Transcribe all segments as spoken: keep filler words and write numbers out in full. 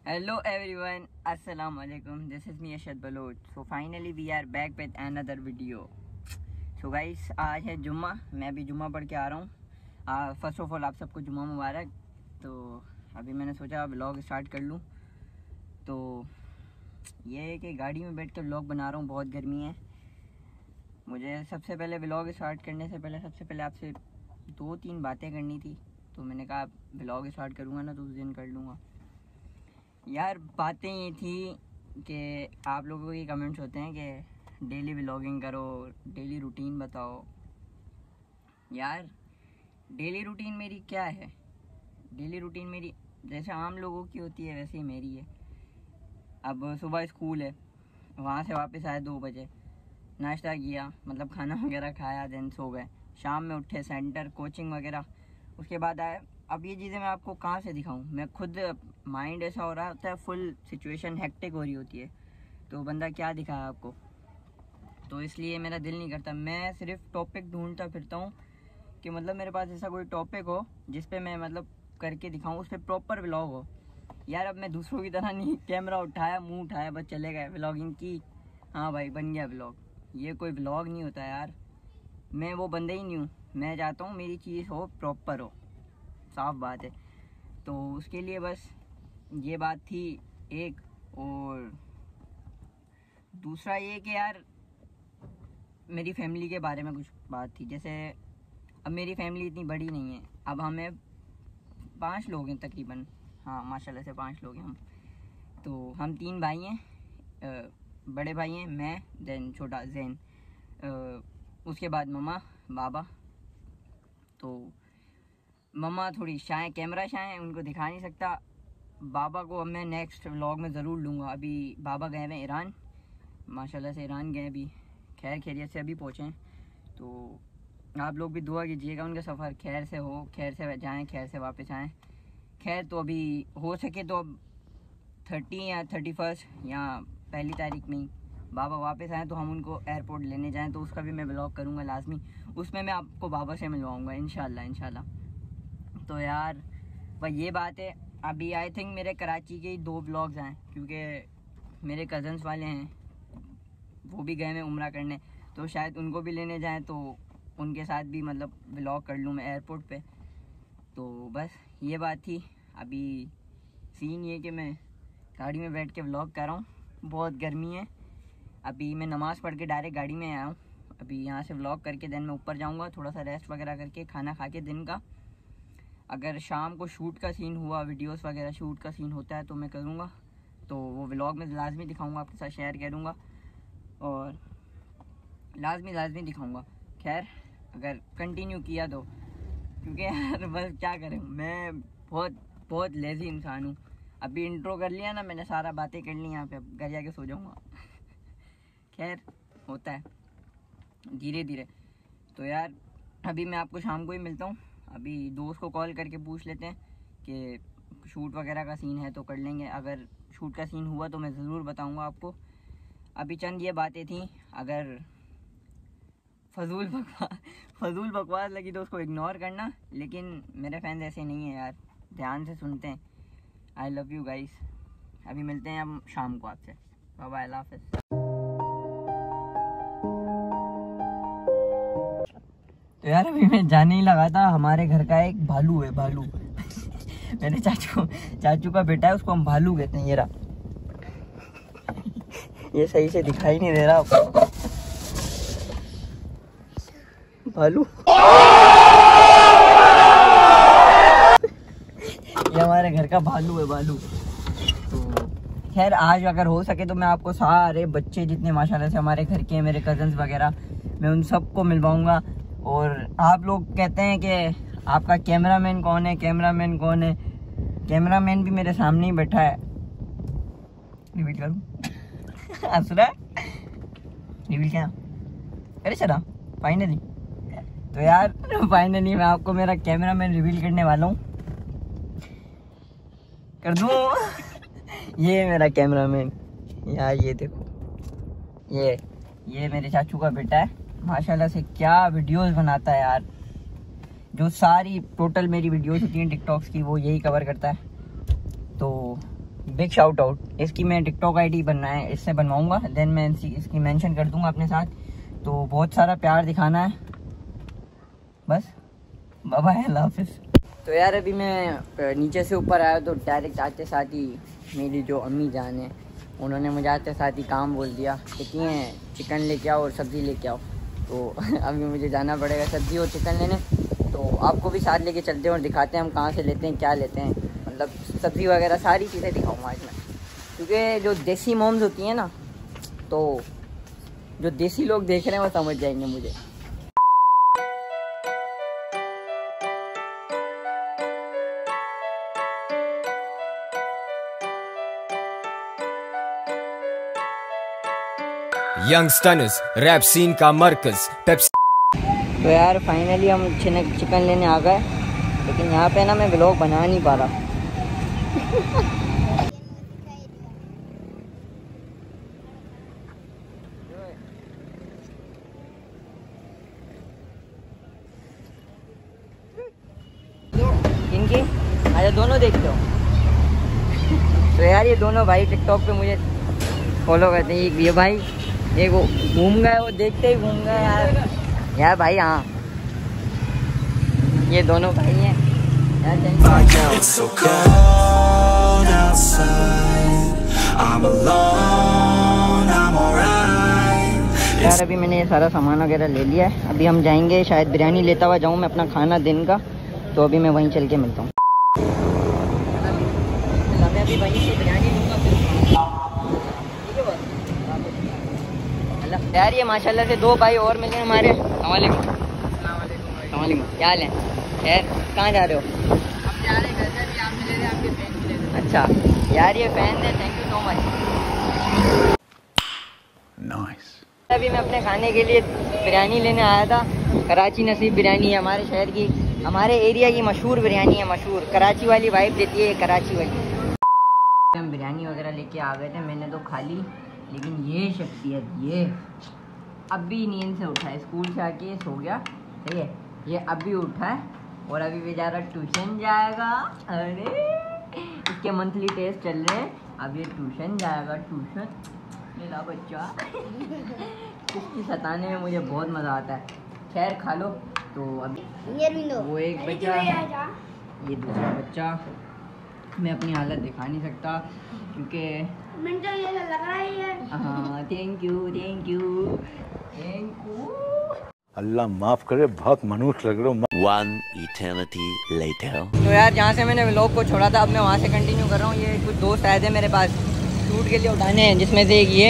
Hello everyone, Assalamu alaikum. This is me Ashad Baloch. So finally we are back with another video. So guys, आज है जुम्मा. मैं अभी जुम्मा पढ़ के आ रहा हूँ. फर्स्ट ऑफ ऑल आप सबको जुम्मा मुबारक. तो अभी मैंने सोचा व्लॉग स्टार्ट कर लूँ. तो ये है कि गाड़ी में बैठ के व्लॉग बना रहा हूँ. बहुत गर्मी है. मुझे सबसे पहले व्लॉग स्टार्ट करने से पहले सबसे पहले आपसे दो तीन बातें करनी थी. तो मैंने कहा व्लॉग स्टार्ट करूँगा ना तो उस दिन कर लूँगा. यार बातें ये थी कि आप लोगों के कमेंट्स होते हैं कि डेली व्लॉगिंग करो, डेली रूटीन बताओ. यार डेली रूटीन मेरी क्या है? डेली रूटीन मेरी जैसे आम लोगों की होती है वैसे ही मेरी है. अब सुबह स्कूल है, वहाँ से वापस आए दो बजे, नाश्ता किया, मतलब खाना वगैरह खाया, देन सो गए. शाम में उठे, सेंटर, कोचिंग वगैरह. उसके बाद आए. अब ये चीज़ें मैं आपको कहाँ से दिखाऊं? मैं खुद माइंड ऐसा हो रहा होता है, फुल सिचुएशन हेक्टिक हो रही होती है, तो बंदा क्या दिखाए आपको. तो इसलिए मेरा दिल नहीं करता. मैं सिर्फ टॉपिक ढूंढता फिरता हूँ कि मतलब मेरे पास ऐसा कोई टॉपिक हो जिस पे मैं मतलब करके दिखाऊं, उस पर प्रॉपर व्लॉग हो. यार अब मैं दूसरों की तरह नहीं कैमरा उठाया, मुँह उठाया, बस चले गए, व्लॉगिंग की, हाँ भाई बन गया व्लॉग. ये कोई व्लॉग नहीं होता यार. मैं वो बंदा ही नहीं हूँ. मैं चाहता हूँ मेरी चीज़ हो, प्रॉपर हो, साफ बात है. तो उसके लिए बस ये बात थी एक. और दूसरा ये कि यार मेरी फैमिली के बारे में कुछ बात थी. जैसे अब मेरी फैमिली इतनी बड़ी नहीं है. अब हमें पांच लोग हैं तकरीबन. हाँ माशाल्लाह से पांच लोग हैं हम. तो हम तीन भाई हैं. बड़े भाई हैं, मैं, देन छोटा जैन, उसके बाद मम्मा, बाबा. तो मम्मा थोड़ी शाय, कैमरा शाय है, उनको दिखा नहीं सकता. बाबा को अब मैं नेक्स्ट व्लॉग में ज़रूर लूँगा. अभी बाबा गए हैं ईरान, माशाल्लाह से ईरान गए, अभी खैर खैरियत से अभी पहुँचे. तो आप लोग भी दुआ कीजिएगा उनका सफ़र खैर से हो, खैर से जाएं, खैर से वापस आएँ. खैर तो अभी हो सके तो अब थर्टी या थर्टी फर्स्ट या पहली तारीख में ही बाबा वापस आएँ तो हम उनको एयरपोर्ट लेने जाएँ. तो उसका भी मैं व्लॉग करूँगा लाजमी. उसमें मैं आपको बाबा से मिलवाऊँगा इंशाल्लाह इंशाल्लाह. तो यार भाई ये बात है. अभी आई थिंक मेरे कराची के ही दो व्लॉग्स हैं, क्योंकि मेरे कज़न्स वाले हैं, वो भी गए हैं उम्रा करने, तो शायद उनको भी लेने जाएं तो उनके साथ भी मतलब व्लॉग कर लूँ मैं एयरपोर्ट पे. तो बस ये बात थी. अभी सीन ये कि मैं गाड़ी में बैठ के व्लॉग कर रहा हूँ. बहुत गर्मी है. अभी मैं नमाज़ पढ़ के डायरेक्ट गाड़ी में आया हूँ. अभी यहाँ से व्लॉग करके देन मैं ऊपर जाऊँगा, थोड़ा सा रेस्ट वगैरह करके, खाना खा के दिन का. अगर शाम को शूट का सीन हुआ, वीडियोस वगैरह शूट का सीन होता है तो मैं करूँगा. तो वो व्लॉग में लाजमी दिखाऊँगा, आपके साथ शेयर करूँगा और लाजमी लाजमी दिखाऊँगा. खैर अगर कंटिन्यू किया तो, क्योंकि यार बस क्या करें, मैं बहुत बहुत लेज़ी इंसान हूँ. अभी इंट्रो कर लिया ना मैंने, सारा बातें कर ली यहाँ पे, अब घर जाके सो जाऊँगा. खैर होता है धीरे धीरे. तो यार अभी मैं आपको शाम को ही मिलता हूँ. अभी दोस्त को कॉल करके पूछ लेते हैं कि शूट वगैरह का सीन है तो कर लेंगे. अगर शूट का सीन हुआ तो मैं ज़रूर बताऊंगा आपको. अभी चंद ये बातें थी. अगर फजूल बकवास फजूल बकवास लगी तो उसको इग्नोर करना, लेकिन मेरे फैंस ऐसे नहीं है यार, ध्यान से सुनते हैं. I love you guys. अभी मिलते हैं हम शाम को आपसे. बाय बाय, अल्लाह हाफ़िज़. तो यार अभी मैं जाने ही लगा था. हमारे घर का एक भालू है, भालू. मेरे चाचू चाचू का बेटा है, उसको हम भालू कहते हैं. ये रहा, ये सही से दिखाई नहीं दे रहा आपको. भालू ये हमारे घर का भालू है, भालू. तो खैर आज अगर हो सके तो मैं आपको सारे बच्चे जितने माशाल्लाह से हमारे घर के हैं, मेरे कज़न्स वगैरह, मैं उन सबको मिलवाऊंगा. और आप लोग कहते हैं कि आपका कैमरामैन कौन है, कैमरामैन कौन है. कैमरामैन भी मेरे सामने ही बैठा है. रिवील करूँ? असरा रिवील क्या? अरे चला फाइनली. तो यार फाइनली मैं आपको मेरा कैमरामैन रिवील करने वाला हूँ. कर दूँ? ये मेरा कैमरामैन यार, ये देखो, ये ये मेरे चाचू का बेटा है. माशाल्लाह से क्या वीडियोस बनाता है यार. जो सारी टोटल मेरी वीडियोस होती हैं टिकटॉक्स की, वो यही कवर करता है. तो बिग शाउट आउट। इसकी मैं टिकटॉक आईडी बनना है, इससे बनवाऊंगा, देन मैं इसकी मेंशन कर दूंगा अपने साथ। तो बहुत सारा प्यार दिखाना है बस। बाय बाय, अल्लाह हाफिज़। तो यार अभी मैं नीचे से ऊपर आया तो डायरेक्ट आते साथ ही मेरी जो अम्मी जान है उन्होंने मुझे आते साथ ही काम बोल दिया कि चिकन लेके आओ और सब्ज़ी लेके आओ। तो अभी मुझे जाना पड़ेगा सब्ज़ी और चिकन लेने। तो आपको भी साथ लेके चलते हैं और दिखाते हैं हम कहाँ से लेते हैं, क्या लेते हैं, मतलब सब्ज़ी वगैरह सारी चीज़ें दिखाऊंगा आज मैं। क्योंकि जो देसी मोम्स होती हैं ना, तो जो देसी लोग देख रहे हैं वो समझ जाएंगे मुझे। यंग स्टनर्स रैप सीन का मरकज पेप्सी। तो यार फाइनली हम चिकन लेने आ गए, लेकिन यहाँ पे ना मैं व्लॉग बना नहीं पा रहा। इनकी अच्छा दोनों देखते हो। तो यार ये दोनों भाई टिकटॉक पे मुझे फॉलो करते हैं। ये भाई एक वो घूम गए, वो देखते ही घूम गए यार। यार भाई हाँ, ये दोनों भाई हैं यार। अभी मैंने ये सारा सामान वगैरह ले लिया है। अभी हम जाएंगे, शायद बिरयानी लेता हुआ जाऊँ मैं अपना खाना दिन का। तो अभी मैं वहीं चल के मिलता हूँ। मैं अभी वहीं से बिरयानी लूँगा। यार ये माशाल्लाह से दो भाई और मिले हमारे। अस्सलामुअलैकुम। अस्सलामुअलैकुम, क्या हाल है? यार कहाँ जा रहे हो? अब जा रहे हैं घर से, आप मिले थे, आपके फैन मिले थे। अच्छा यार ये फैन है, thank you so much. Nice. अभी मैं अपने खाने के लिए बिरयानी लेने आया था। कराची नसीब बिरयानी है हमारे शहर की, हमारे एरिया की मशहूर बिरयानी है। मशहूर कराची वाली वाइब देती है कराची वाली। हम बिरयानी वगैरह लेके आ गए थे, मैंने तो खा ली। लेकिन ये शख्सियत ये अभी नींद से उठा है, स्कूल से आके सो गया, ठीक है। ये अभी उठा है और अभी बेचारा ट्यूशन जाएगा। अरे इसके मंथली टेस्ट चल रहे हैं, अब ये ट्यूशन जाएगा। ट्यूशन मेरा बच्चा इसकी सताने में मुझे बहुत मज़ा आता है। खैर खा लो। तो अभी वो एक बच्चा, ये दूसरा बच्चा, मैं अपनी हालत दिखा नहीं सकता क्योंकि लग रहा है। हाँ thank you thank you thank you. Allah माफ करे, बहुत मनुष्य लग रहे हो। One eternity later. तो यार जहाँ से मैंने व्लॉग को छोड़ा था, अब मैं वहाँ से कंटिन्यू कर रहा हूँ। ये कुछ दोस्त आए थे मेरे पास शूट के लिए उठाने हैं, जिसमें से एक ये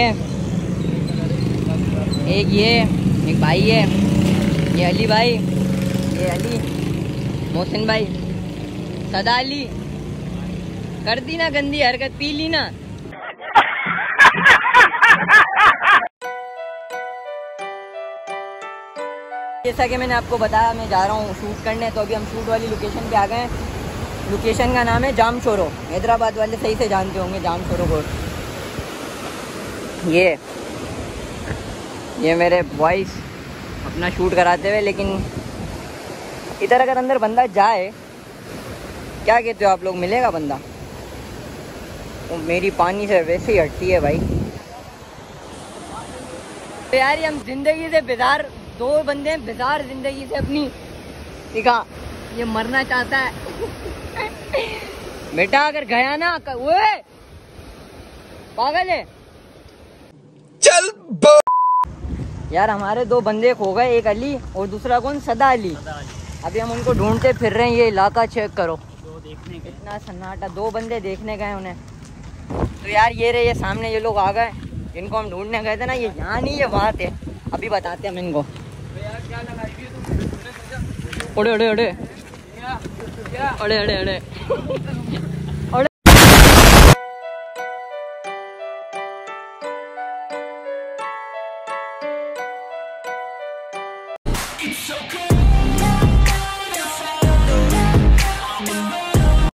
एक ये एक भाई है, ये अली भाई, ये अली, मोहसिन भाई, सदा अली। कर दी ना गंदी हरकत, पी ली ना। जैसा कि मैंने आपको बताया मैं जा रहा हूँ शूट करने। तो अभी हम शूट वाली लोकेशन पे आ गए हैं। लोकेशन का नाम है जाम शोरो। हैदराबाद वाले सही से जानते होंगे जाम शोरो को। ये ये मेरे बॉयज अपना शूट कराते हुए। लेकिन इधर अगर अंदर बंदा जाए, क्या कहते हो आप लोग, मिलेगा बंदा? तो मेरी पानी से वैसे ही हटती है भाई। तो यार ये हम जिंदगी से बेजार दो बंदे हैं, बेजार जिंदगी से अपनी। देखा ये मरना चाहता है बेटा, अगर गया ना ओए पागल है चल। यार हमारे दो बंदे खो गए, एक अली और दूसरा कौन, सदा अली। अभी हम उनको ढूंढते फिर रहे हैं। ये इलाका चेक करो, इतना सन्नाटा। दो बंदे देखने गए उन्हें। तो यार ये रहे, ये सामने ये लोग आ गए जिनको हम ढूंढने गए थे ना। ये यहाँ नहीं, ये वहाँ थे। अभी बताते हैं हम इनको। उड़े उड़े उड़े उड़े उड़े उड़े उड़े।